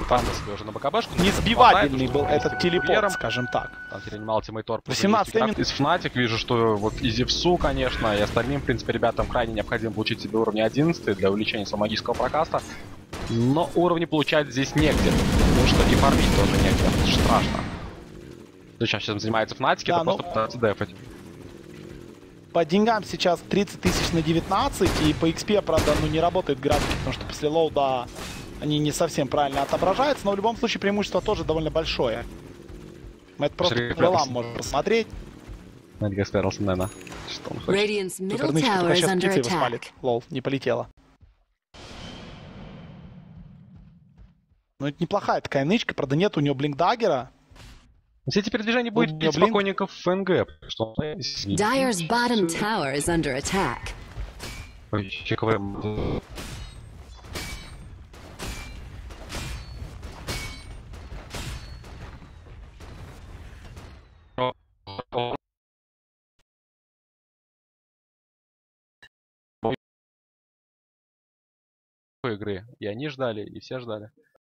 Панда себе уже на БКБшку. Несбивательный был этот телепорт, скажем так. Там перенимал тиммейтор. 18 минут. Из Fnatic вижу, что вот и Зевсу, конечно, и остальным, в принципе, ребятам крайне необходимо получить себе уровни 11 для увеличения своего магического прокаста. Но уровни получать здесь негде, потому что и фармить тоже негде. Это страшно. То есть сейчас занимается Fnatic, да, это просто пытаются дефать. По деньгам сейчас 30 тысяч на 19, и по XP, правда, ну, не работает графики, потому что после лоуда они не совсем правильно отображаются, но в любом случае преимущество тоже довольно большое. Мы это просто по левам можем посмотреть. Эдгар Сперлсон, наверное. Что он хочет? Тут Рнычка только сейчас птицы его спалит. Лол, не полетела. Ну, это неплохая такая нычка, правда, нет у нее блинкдаггера. Все эти передвижения будет бить спокойников в ФНГ. Dire's bottom tower is under attack. Игры. И они ждали, и все ждали.